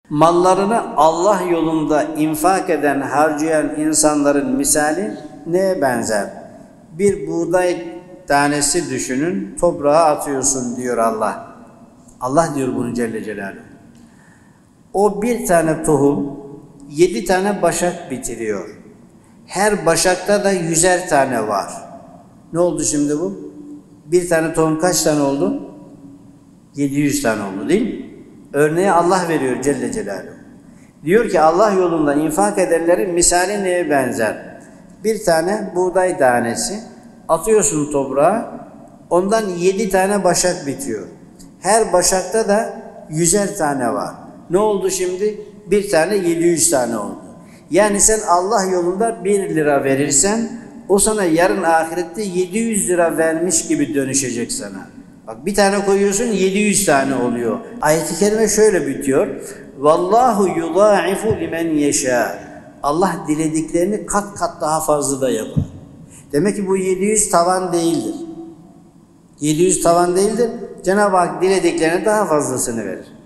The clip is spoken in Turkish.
Mallarını Allah yolunda infak eden, harcayan insanların misali neye benzer? Bir buğday tanesi düşünün, toprağa atıyorsun diyor Allah. Allah diyor bunu Celle Celaluhu. O bir tane tohum 7 tane başak bitiriyor. Her başakta da 100'er tane var. Ne oldu şimdi bu? Bir tane tohum kaç tane oldu? 700 tane oldu değil mi? Örneği Allah veriyor Celle Celaluhu. Diyor ki Allah yolunda infak edenlerin misali neye benzer? Bir tane buğday tanesi atıyorsun toprağa, ondan 7 tane başak bitiyor. Her başakta da 100'er tane var. Ne oldu şimdi? Bir tane 700 tane oldu. Yani sen Allah yolunda 1 lira verirsen, o sana yarın ahirette 700 lira vermiş gibi dönüşecek sana. Bak bir tane koyuyorsun 700 tane oluyor. Ayet-i kerime şöyle bitiyor. Vallahu yudâ'ifu limen yeşâ. Allah dilediklerini kat kat daha fazla da yapar. Demek ki bu 700 tavan değildir. 700 tavan değildir. Cenab-ı Hak dilediklerine daha fazlasını verir.